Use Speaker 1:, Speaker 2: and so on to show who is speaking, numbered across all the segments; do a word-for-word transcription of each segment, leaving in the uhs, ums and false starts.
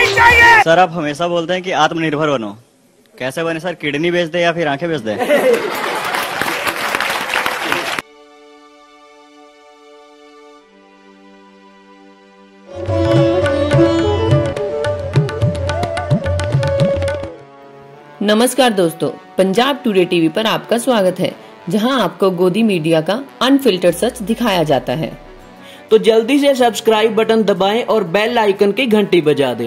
Speaker 1: नहीं चाहिए।
Speaker 2: सर आप हमेशा बोलते हैं कि आत्मनिर्भर बनो, कैसे बने सर? किडनी बेच दे या फिर आंखें बेच दे?
Speaker 3: नमस्कार दोस्तों, पंजाब टुडे टीवी पर आपका स्वागत है, जहां आपको गोदी मीडिया का अनफिल्टर्ड सच दिखाया जाता है।
Speaker 4: तो जल्दी से सब्सक्राइब बटन दबाएं और बेल आइकन की घंटी बजा दें।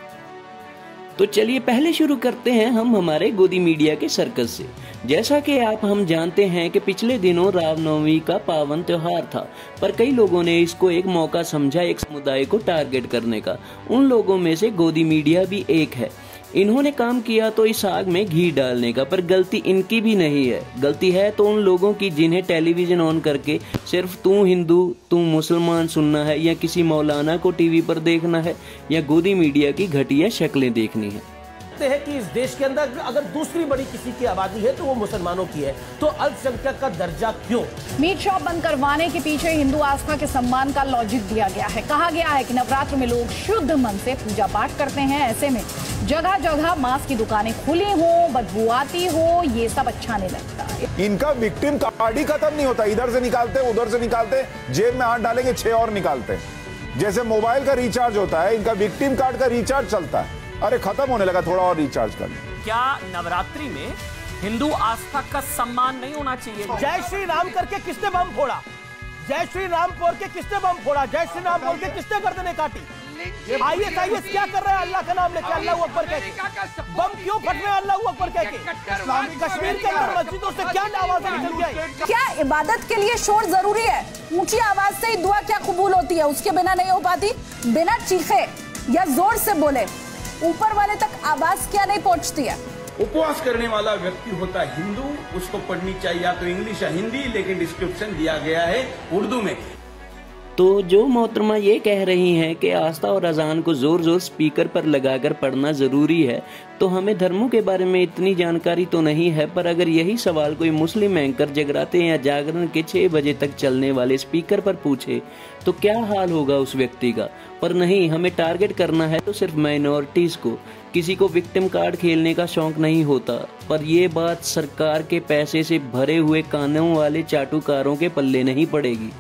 Speaker 4: तो चलिए पहले शुरू करते हैं हम हमारे गोदी मीडिया के सर्कस से। जैसा कि आप हम जानते हैं कि पिछले दिनों रामनवमी का पावन त्योहार था, पर कई लोगों ने इसको एक मौका समझा एक समुदाय को टारगेट करने का। उन लोगों में से गोदी मीडिया भी एक है। इन्होंने काम किया तो इस आग में घी डालने का, पर गलती इनकी भी नहीं है। गलती है तो उन लोगों की जिन्हें टेलीविजन ऑन करके सिर्फ तू हिंदू तू मुसलमान सुनना है, या किसी मौलाना को टीवी पर देखना है, या गोदी मीडिया की घटिया शक्लें देखनी है।
Speaker 5: है कि इस देश के अंदर अगर दूसरी बड़ी किसी की आबादी है तो वो मुसलमानों की है, तो अल्पसंख्यक का दर्जा क्यों?
Speaker 6: मीट शॉप बंद करवाने के पीछे हिंदू आस्था के सम्मान का लॉजिक दिया गया है। कहा गया है कि नवरात्र में लोग शुद्ध मन से पूजा पाठ करते हैं, ऐसे में जगह जगह मांस की दुकानें खुली हो, बदबू आती हो, ये सब अच्छा नहीं लगता।
Speaker 7: इनका विक्टिम कार्ड ही खत्म नहीं होता, इधर से निकालते उधर से निकालते, जेब में हाथ डालेंगे छह और निकालते। जैसे मोबाइल का रिचार्ज होता है, इनका विक्टिम कार्ड का रिचार्ज चलता है। अरे खत्म होने लगा, थोड़ा और रिचार्ज कर।
Speaker 1: क्या नवरात्रि में हिंदू आस्था का सम्मान नहीं होना चाहिए?
Speaker 5: जय श्री राम करके किसने बम फोड़ा? जय श्री राम बोल के किसने बम फोड़ा? जय श्री राम बोल के किसने गर्दनें काटी? आईएस आईएस क्या कर रहे हैं? अल्लाह का नाम लेके, अल्लाह अकबर कह के बम क्यों फट रहे हैं? अल्लाह अकबर कह के कश्मीर के अंदर मस्जिदों से क्या आवाजें निकल के आई?
Speaker 6: क्या इबादत के लिए शोर जरूरी है? ऊंची आवाज से ही दुआ क्या कबूल होती है? उसके बिना नहीं हो पाती। बिना चीखे या जोर से बोले ऊपर वाले तक आवाज क्या नहीं पहुंचती है?
Speaker 8: उपवास करने वाला व्यक्ति होता है हिंदू, उसको पढ़नी चाहिए या तो इंग्लिश या हिंदी, लेकिन डिस्क्रिप्शन दिया गया है उर्दू में।
Speaker 4: तो जो मोहतरमा ये कह रही हैं कि आस्था और अजान को जोर जोर स्पीकर पर लगाकर पढ़ना जरूरी है, तो हमें धर्मों के बारे में इतनी जानकारी तो नहीं है। पर अगर यही सवाल कोई मुस्लिम एंकर जगराते या जागरण के छह बजे तक चलने वाले स्पीकर पर पूछे तो क्या हाल होगा उस व्यक्ति का। पर नहीं, हमें टारगेट करना है तो सिर्फ माइनॉरिटीज को। किसी को विक्टिम कार्ड खेलने का शौक नहीं होता। पर ये बात सरकार के पैसे से भरे हुए कानों वाले चाटुकारों के पल्ले नहीं पड़ेगी।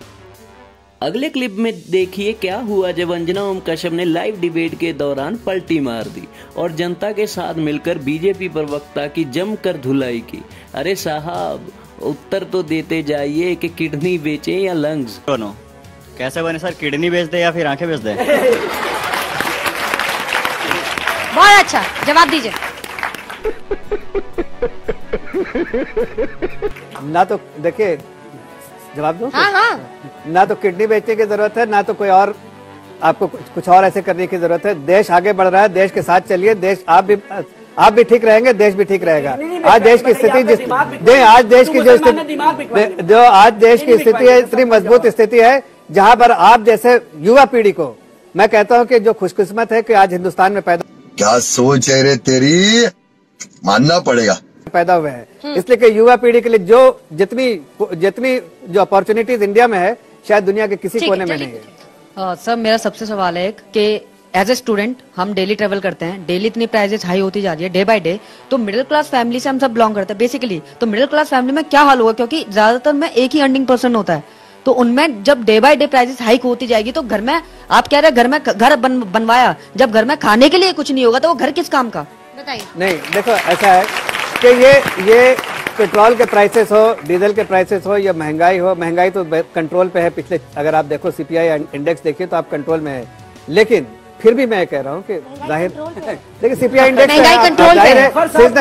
Speaker 4: अगले क्लिप में देखिए क्या हुआ जब अंजना ओम कश्यप ने लाइव डिबेट के दौरान पलटी मार दी और जनता के साथ मिलकर बीजेपी प्रवक्ता की जमकर धुलाई की। अरे साहब, उत्तर तो देते जाइए कि किडनी बेचे या लंग्स।
Speaker 2: दोनों कैसे बने सर? किडनी बेच दे या फिर आंखें बेच दे?
Speaker 9: बहुत अच्छा जवाब दीजिए।
Speaker 10: ना तो देखिए, जवाब दो।
Speaker 9: हाँ हाँ।
Speaker 10: ना तो किडनी बेचने की जरूरत है, ना तो कोई और आपको कुछ और ऐसे करने की जरूरत है। देश आगे बढ़ रहा है, देश के साथ चलिए। देश आप भी आप भी ठीक रहेंगे, देश भी ठीक रहेगा। आज देश की स्थिति जिस दे आज देश की जो स्थिति जो आज देश की स्थिति है, इतनी मजबूत स्थिति है जहाँ पर आप जैसे युवा पीढ़ी को मैं कहता हूँ कि जो खुशकिस्मत है कि आज हिंदुस्तान में पैदा।
Speaker 11: क्या सोच है रे तेरी, मानना पड़ेगा,
Speaker 10: पैदा हुए हैं। इसलिए कि युवा पीढ़ी के लिए जो जितनी जितनी जो अपॉर्चुनिटीज इंडिया में है, शायद दुनिया के किसी कोने में नहीं है।
Speaker 9: सर मेरा सबसे सवाल है कि एज ए स्टूडेंट हम डेली ट्रेवल करते हैं, डेली इतनी प्राइसेस हाई होती जा रही है डे बाय डे, तो मिडिल क्लास फैमिली से हम सब बिलोंग करते हैं बेसिकली। तो मिडिल क्लास फैमिली में क्या हाल होगा? क्योंकि ज्यादातर में एक ही अर्निंग पर्सन होता है, तो उनमें जब day by day prices hike होती जाएगी तो घर में, आप कह रहे हैं घर में घर बन, बनवाया, जब घर में खाने के लिए कुछ नहीं होगा तो वो घर किस काम का? बताइए।
Speaker 10: नहीं, देखो ऐसा है कि ये ये पेट्रोल के प्राइसेस हो, डीजल के प्राइसेस हो या महंगाई हो, महंगाई तो कंट्रोल पे है। पिछले अगर आप देखो सीपीआई इंडेक्स देखिए तो आप कंट्रोल में है, लेकिन फिर भी मैं कह रहा हूँ कि जाहिर देखिए सीपीआई इंडेक्स
Speaker 9: महंगाई कंट्रोल पे है।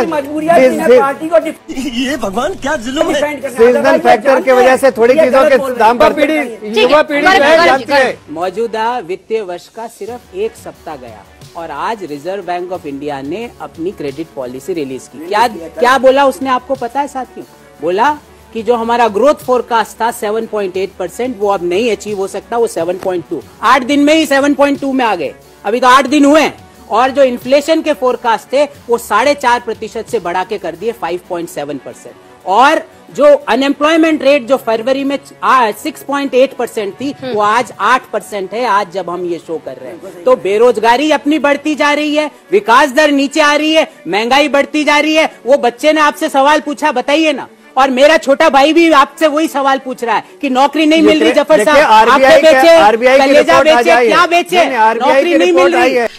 Speaker 4: ये भगवान क्या जुल्म है।
Speaker 10: सीजनल फैक्टर की वजह से थोड़ी चीजों के दाम पर पीढ़ी युवा पीढ़ी जानती है।
Speaker 12: मौजूदा वित्तीय वर्ष का सिर्फ एक सप्ताह गया और आज रिजर्व बैंक ऑफ इंडिया ने अपनी क्रेडिट पॉलिसी रिलीज की। क्या क्या बोला उसने, आपको पता है साथियों? बोला कि जो हमारा ग्रोथ फोरकास्ट था सात पॉइंट आठ परसेंट, वो अब नहीं अचीव हो सकता, वो सात पॉइंट दो। आठ दिन में ही सात पॉइंट दो में आ गए, अभी तो आठ दिन हुए हैं। और जो इन्फ्लेशन के फोरकास्ट थे वो साढ़े चार प्रतिशत से बढ़ा के कर दिए पाँच पॉइंट सात परसेंट। और जो अनएम्प्लॉयमेंट रेट जो फरवरी में सिक्स पॉइंट एट परसेंट थी वो आज आठ परसेंट है, आज जब हम ये शो कर रहे हैं। तो बेरोजगारी अपनी बढ़ती जा रही है, विकास दर नीचे आ रही है, महंगाई बढ़ती जा रही है। वो बच्चे ने आपसे सवाल पूछा, बताइए ना, और मेरा छोटा भाई भी आपसे वही सवाल पूछ रहा है कि नौकरी नहीं मिल रही। जफर साहब आपने बेचे, कलेजा बेचे, क्या बेचे, नौकरी नहीं मिल रही है।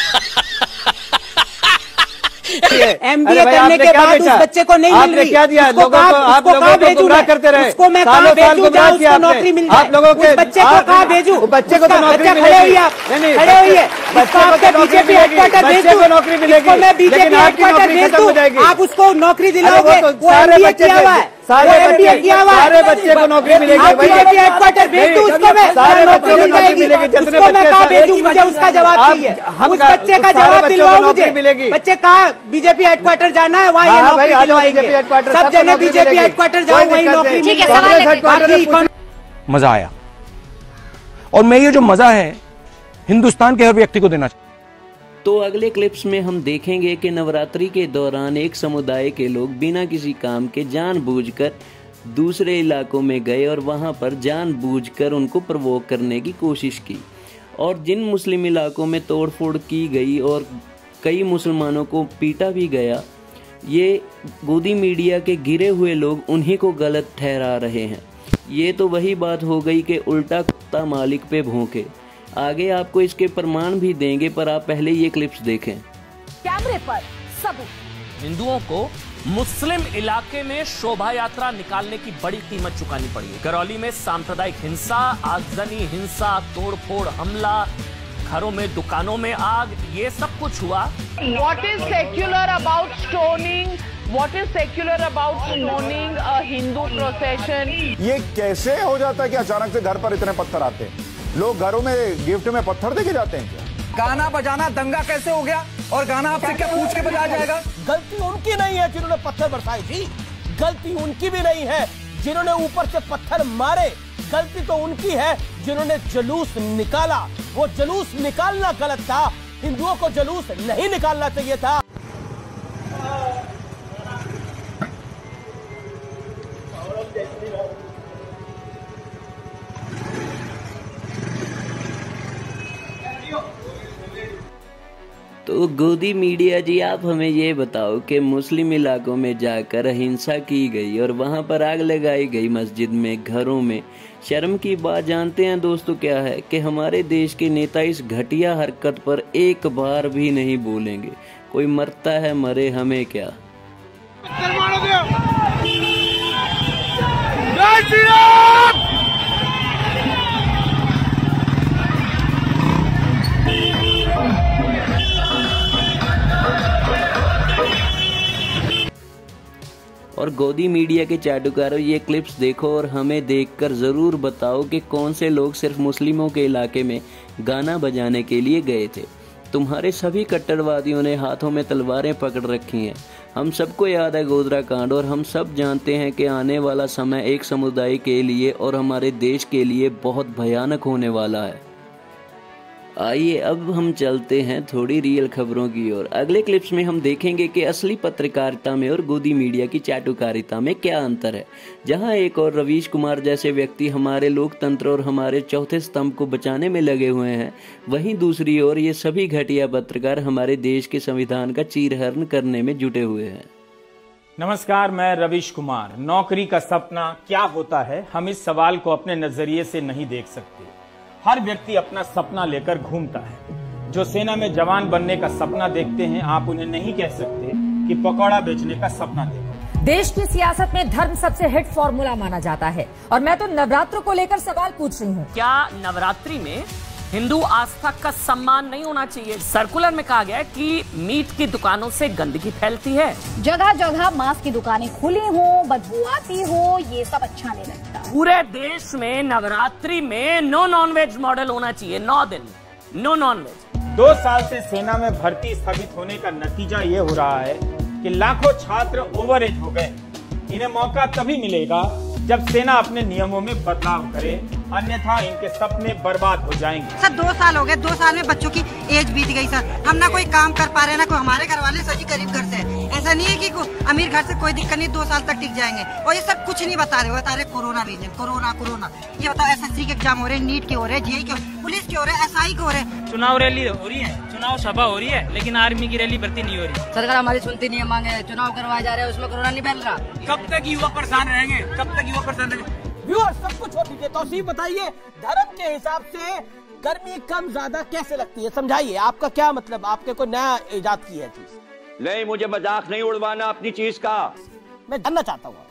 Speaker 12: एमबीए करने के बाद उस बच्चे को नहीं मिल रही,
Speaker 10: क्या दिया
Speaker 12: उसको कहाँ भेजू, उसको मैं कहाँ भेजू जहाँ उसको नौकरी मिल जाए। उस बच्चे को कहाँ भेजू,
Speaker 10: बच्चे को तो नौकरी
Speaker 12: खड़े हुई है, खड़े हुई है, आपके बीजेपी हेडक्वार्टर भेज दूं, नौकरी मिलेगी, मैं बीजेपी हेडक्वार्टर भेज दूं, आप उसको नौकरी दिलाओगे। वो एमबीए किया हुआ है, सारे एमबीए किया हुआ है, सारे बच्चे को नौकरी मिलेगी। आप बीजेपी हेडक्वार्टर भेज दूं, उसको मैं सारे नौकरी मिल जाएगी। उसको मैं कहाँ भेजूं, मुझे उसका जवाब चाहिए, उस बच्चे का जवाब दिलवाओ मुझे। बच्चे कहाँ बीजेपी हेडक्वार्टर जाना है, वहाँ ये नौकरी दिलवाएंगे। सब जने बीजेपी हेडक्वार्टर जाओ, वही नौकरी मिलेगी।
Speaker 13: मजा आया, और मैं ये जो मजा है हिंदुस्तान के हर व्यक्ति को देना चाहिए।
Speaker 4: तो अगले क्लिप्स में हम देखेंगे कि नवरात्रि के दौरान एक समुदाय के लोग बिना किसी काम के जानबूझकर दूसरे इलाकों में गए और वहां पर जानबूझकर उनको प्रवोक करने की कोशिश की, और जिन मुस्लिम इलाकों में तोड़फोड़ की गई और कई मुसलमानों को पीटा भी गया, ये गोदी मीडिया के गिरे हुए लोग उन्हीं को गलत ठहरा रहे हैं। ये तो वही बात हो गई कि उल्टा कुत्ता मालिक पे भौंके। आगे आपको इसके प्रमाण भी देंगे, पर आप पहले ये क्लिप्स देखें।
Speaker 6: कैमरे पर सबूत।
Speaker 1: हिंदुओं को मुस्लिम इलाके में शोभा यात्रा निकालने की बड़ी कीमत चुकानी पड़ी है। करौली में सांप्रदायिक हिंसा, आगजनी हिंसा, तोड़फोड़ हमला, घरों में दुकानों में आग, ये सब कुछ हुआ।
Speaker 14: What is secular about stoning? What is secular about stoning a Hindu procession?
Speaker 7: ये कैसे हो जाता है कि अचानक से घर पर इतने पत्थर आते हैं? लोग घरों में गिफ्ट में पत्थर देके जाते हैं क्या?
Speaker 15: गाना बजाना दंगा कैसे हो गया, और गाना आपसे क्या पूछ के बजाया जाएगा?
Speaker 5: गलती उनकी नहीं है जिन्होंने पत्थर बरसाए जी, गलती उनकी भी नहीं है जिन्होंने ऊपर से पत्थर मारे, गलती तो उनकी है जिन्होंने जुलूस निकाला। वो जुलूस निकालना गलत था, हिंदुओं को जुलूस नहीं निकालना चाहिए था।
Speaker 4: तो गोदी मीडिया जी, आप हमें ये बताओ कि मुस्लिम इलाकों में जाकर हिंसा की गई और वहाँ पर आग लगाई गई मस्जिद में, घरों में, शर्म की बात जानते हैं दोस्तों क्या है कि हमारे देश के नेता इस घटिया हरकत पर एक बार भी नहीं बोलेंगे। कोई मरता है मरे, हमें क्या। और गोदी मीडिया के चाटुकारों, ये क्लिप्स देखो और हमें देखकर ज़रूर बताओ कि कौन से लोग सिर्फ मुस्लिमों के इलाके में गाना बजाने के लिए गए थे। तुम्हारे सभी कट्टरवादियों ने हाथों में तलवारें पकड़ रखी हैं। हम सबको याद है गोधरा कांड, और हम सब जानते हैं कि आने वाला समय एक समुदाय के लिए और हमारे देश के लिए बहुत भयानक होने वाला है। आइए अब हम चलते हैं थोड़ी रियल खबरों की ओर। अगले क्लिप्स में हम देखेंगे कि असली पत्रकारिता में और गोदी मीडिया की चाटुकारिता में क्या अंतर है। जहां एक और रवीश कुमार जैसे व्यक्ति हमारे लोकतंत्र और हमारे चौथे स्तंभ को बचाने में लगे हुए हैं, वहीं दूसरी ओर ये सभी घटिया पत्रकार हमारे देश के संविधान का चीरहरण करने में जुटे हुए हैं।
Speaker 16: नमस्कार, मैं रवीश कुमार। नौकरी का सपना क्या होता है, हम इस सवाल को अपने नजरिए से नहीं देख सकते। हर व्यक्ति अपना सपना लेकर घूमता है। जो सेना में जवान बनने का सपना देखते हैं, आप उन्हें नहीं कह सकते कि पकौड़ा बेचने का सपना देखो।
Speaker 17: देश की सियासत में धर्म सबसे हिट फॉर्मूला माना जाता है, और मैं तो नवरात्र को लेकर सवाल पूछ रही हूँ।
Speaker 1: क्या नवरात्रि में हिंदू आस्था का सम्मान नहीं होना चाहिए? सर्कुलर में कहा गया है कि मीट की दुकानों से गंदगी फैलती है।
Speaker 6: जगह जगह मांस की दुकानें खुली हो, बदबू आती हो, ये सब अच्छा नहीं लगता।
Speaker 1: पूरे देश में नवरात्रि में नो नॉनवेज मॉडल होना चाहिए। नौ दिन नो नॉनवेज।
Speaker 16: दो साल से सेना में भर्ती स्थगित होने का नतीजा ये हो रहा है कि लाखों छात्र ओवर एज हो गए। इन्हें मौका तभी मिलेगा जब सेना अपने नियमों में बदलाव करे, अन्यथा इनके सपने बर्बाद हो जाएंगे।
Speaker 18: सर दो साल हो गए, दो साल में बच्चों की एज बीत गई सर। हम ना कोई काम कर पा रहे ना कोई, हमारे घर वाले सभी गरीब घर से है। ऐसा नहीं है कि अमीर घर से कोई दिक्कत नहीं, दो साल तक टिक जाएंगे। और ये सब कुछ नहीं बता रहे, बता रहे कोरोना रीजन, कोरोना कोरोना। ये बताओ एसएससी के एग्जाम हो रहे हैं, नीट के हो रहे हैं, जेई के, पुलिस के हो रहे हैं, एसआई के हो रहे हैं।
Speaker 19: चुनाव रैली हो रही है, चुनाव सभा हो रही है, लेकिन आर्मी की रैली भर्ती नहीं हो रही।
Speaker 9: सरकार हमारी सुनती नहीं है, मांगे चुनाव करवाए जा रहे हैं, उसमें कोरोना नहीं फैल रहा।
Speaker 15: कब तक युवा परेशान रहेंगे, कब तक युवा परेशान रहेंगे?
Speaker 5: व्यूअर्स सब कुछ हो दीजिए, तौसीफ बताइए धर्म के हिसाब से गर्मी कम ज्यादा कैसे लगती है, समझाइए। आपका क्या मतलब, आपके कोई नया इजाद की है चीज?
Speaker 20: नहीं, मुझे मजाक नहीं उड़वाना अपनी चीज का,
Speaker 5: मैं जानना चाहता हूँ।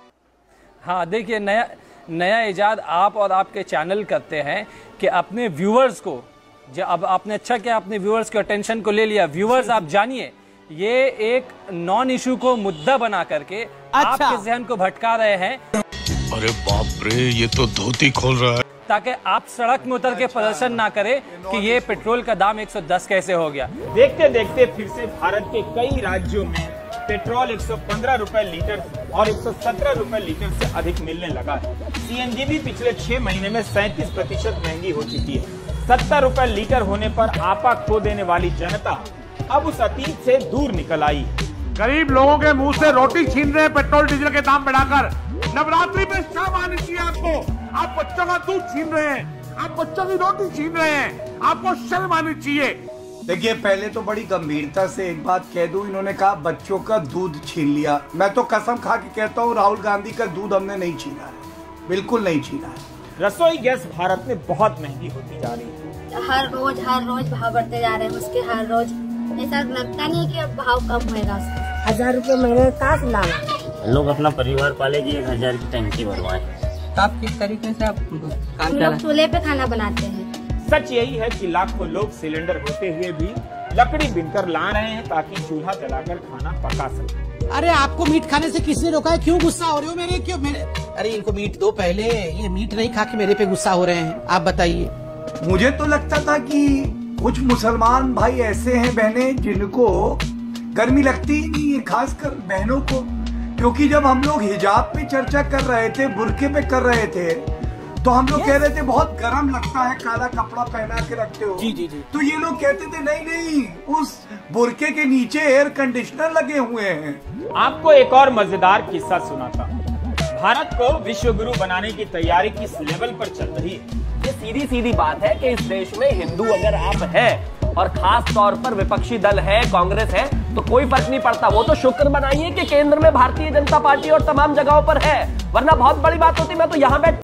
Speaker 21: हाँ देखिए, नया नया इजाद आप और आपके चैनल करते हैं कि अपने व्यूअर्स को, जो अब आपने अच्छा किया, अपने व्यूअर्स के अटेंशन को ले लिया। व्यूअर्स आप जानिए, ये एक नॉन इशू को मुद्दा बना करके अच्छा। आपके जहन को भटका रहे हैं।
Speaker 22: अरे बाप रे, ये तो धोती खोल रहा है,
Speaker 21: ताकि आप सड़क में उतर के प्रदर्शन ना करें कि ये पेट्रोल का दाम एक सौ दस कैसे हो गया।
Speaker 16: देखते देखते फिर से भारत के कई राज्यों में पेट्रोल एक सौ पंद्रह रुपए लीटर और एक सौ सत्रह रुपए लीटर से अधिक मिलने लगा है। सीएनजी भी पिछले छह महीने में सैंतीस प्रतिशत महंगी हो चुकी है। सत्तर रुपए लीटर होने पर आपा खो देने वाली जनता अब उस अतीत से दूर निकल आई।
Speaker 23: गरीब लोगों के मुंह से रोटी छीन रहे हैं पेट्रोल डीजल के दाम बढ़ाकर। नवरात्रि में शर्म आनी चाहिए आपको। आप बच्चों का दूध छीन रहे हैं, आप बच्चों की रोटी छीन रहे हैं, आपको शर्म आनी चाहिए।
Speaker 24: देखिए, पहले तो बड़ी गंभीरता से एक बात कह दूं, इन्होंने कहा बच्चों का दूध छीन लिया। मैं तो कसम खा के कहता हूं, राहुल गांधी का दूध हमने नहीं छीना है, बिल्कुल नहीं छीना है।
Speaker 16: रसोई गैस भारत में बहुत महंगी होती जा रही है।
Speaker 25: हर रोज हर रोज भाव बढ़ते जा रहे हैं उसके, हर रोज ऐसा लगता नहीं है कि अब भाव कम होएगा।
Speaker 26: हजार रुपए महीने कहाँ से लाना?
Speaker 27: लोग अपना परिवार पालेगी, एक हजार की टंकी भरवाए।
Speaker 26: आप किस तरीके से आप काम
Speaker 25: हम लोग चूल्हे पे खाना बनाते हैं।
Speaker 16: सच यही है कि लाखों लोग सिलेंडर होते हुए भी लकड़ी बिनकर ला रहे हैं ताकि चूल्हा जलाकर खाना पका सके।
Speaker 5: अरे आपको मीट खाने से किसने रोका है? क्यों गुस्सा हो रहे हो मेरे? क्यों मेरे? अरे इनको मीट दो पहले, ये मीट नहीं खा के मेरे पे गुस्सा हो रहे हैं। आप बताइए।
Speaker 24: मुझे तो लगता था कि कुछ मुसलमान भाई ऐसे हैं, बहनें, जिनको गर्मी लगती ही नहीं है, खासकर बहनों को। क्योंकि जब हम लोग हिजाब पे चर्चा कर रहे थे, बुर्के पे कर रहे थे, तो हम लोग कह रहे थे बहुत गर्म लगता है, काला कपड़ा पहना के रखते हो।
Speaker 5: जी जी जी।
Speaker 24: तो ये लोग कहते थे नहीं नहीं, उस बुर्के के नीचे एयर कंडीशनर लगे हुए हैं।
Speaker 16: आपको एक और मजेदार किस्सा सुनाता हूँ। भारत को विश्व गुरु बनाने की तैयारी किस लेवल पर चल रही है?
Speaker 1: ये सीधी सीधी बात है कि इस देश में हिंदू अगर आप है और खास तौर पर विपक्षी दल है, कांग्रेस है, तो कोई फर्क नहीं पड़ता। वो तो शुक्र मनाइए कि केंद्र में भारतीय जनता पार्टी और तमाम जगहों पर है, वरना बहुत बड़ी बात होती। मैं तो यहाँ बैठ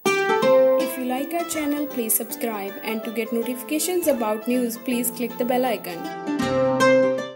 Speaker 28: If you like our channel, please subscribe, and to get notifications about news, please click the bell icon.